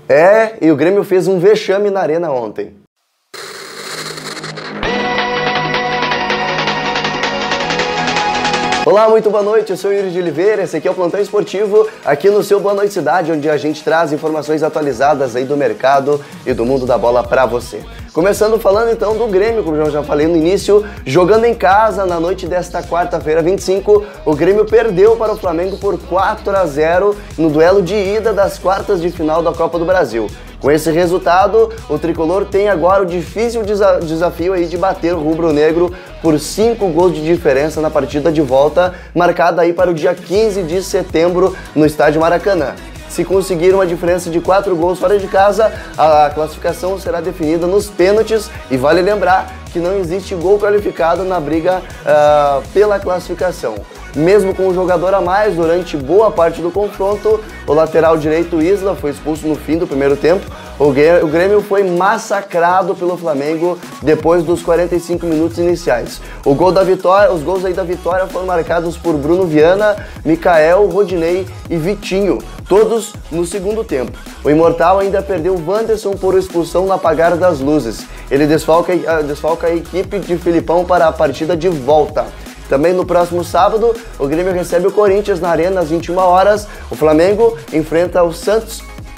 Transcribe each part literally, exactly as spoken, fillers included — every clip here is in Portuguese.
É, e o Grêmio fez um vexame na Arena ontem. Olá, muito boa noite, eu sou o Yuri de Oliveira, esse aqui é o Plantão Esportivo, aqui no seu Boa Noite Cidade, onde a gente traz informações atualizadas aí do mercado e do mundo da bola pra você. Começando falando então do Grêmio, como eu já falei no início, jogando em casa na noite desta quarta-feira, vinte e cinco, o Grêmio perdeu para o Flamengo por quatro a zero no duelo de ida das quartas de final da Copa do Brasil. Com esse resultado, o tricolor tem agora o difícil desa- desafio aí de bater o rubro-negro por cinco gols de diferença na partida de volta, marcada aí para o dia quinze de setembro no Estádio Maracanã. Se conseguir uma diferença de quatro gols fora de casa, a classificação será definida nos pênaltis e vale lembrar que não existe gol qualificado na briga uh, pela classificação. Mesmo com um jogador a mais durante boa parte do confronto, o lateral direito Isla foi expulso no fim do primeiro tempo. O Grêmio foi massacrado pelo Flamengo depois dos quarenta e cinco minutos iniciais. O gol da vitória, os gols aí da vitória foram marcados por Bruno Viana, Mikael, Rodinei e Vitinho, todos no segundo tempo. O Imortal ainda perdeu Wanderson por expulsão no apagar das luzes. Ele desfalca, desfalca a equipe de Filipão para a partida de volta. Também no próximo sábado, o Grêmio recebe o Corinthians na Arena às vinte e uma horas. O Flamengo enfrenta o Santos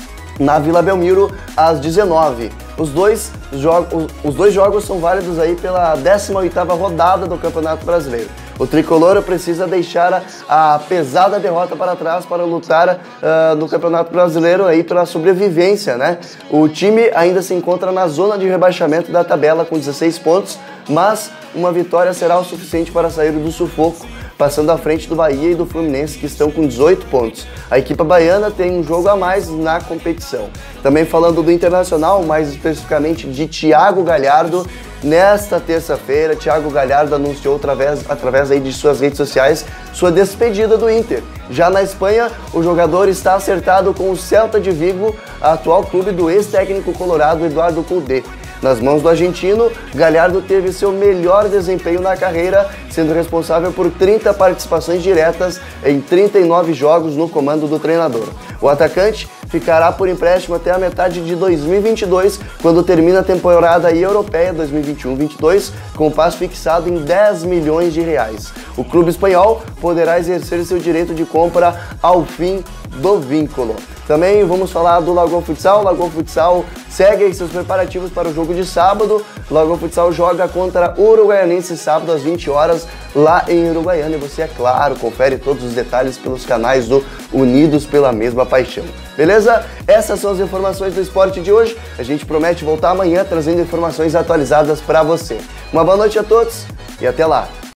na Vila Belmiro às dezenove. Os dois, jogos, os dois jogos são válidos aí pela décima oitava rodada do Campeonato Brasileiro. O tricolor precisa deixar a, a pesada derrota para trás para lutar uh, no Campeonato Brasileiro aí pela sobrevivência, né? O time ainda se encontra na zona de rebaixamento da tabela com dezesseis pontos, mas uma vitória será o suficiente para sair do sufoco, passando à frente do Bahia e do Fluminense, que estão com dezoito pontos. A equipe baiana tem um jogo a mais na competição. Também falando do Internacional, mais especificamente de Thiago Galhardo, nesta terça-feira, Thiago Galhardo anunciou através, através aí de suas redes sociais sua despedida do Inter. Já na Espanha, o jogador está acertado com o Celta de Vigo, atual clube do ex-técnico colorado Eduardo Cudê. Nas mãos do argentino, Galhardo teve seu melhor desempenho na carreira, sendo responsável por trinta participações diretas em trinta e nove jogos no comando do treinador. O atacante ficará por empréstimo até a metade de dois mil e vinte e dois, quando termina a temporada europeia dois mil e vinte e um vinte e dois, com passe fixado em dez milhões de reais. O clube espanhol poderá exercer seu direito de compra ao fim do vínculo. Também vamos falar do Lagoa Futsal. O Lagoa Futsal segue seus preparativos para o jogo de sábado. O Lagoa Futsal joga contra o Uruguaianense sábado às vinte horas lá em Uruguaiana. E você, é claro, confere todos os detalhes pelos canais do Unidos pela Mesma Paixão. Beleza? Essas são as informações do esporte de hoje. A gente promete voltar amanhã trazendo informações atualizadas para você. Uma boa noite a todos e até lá!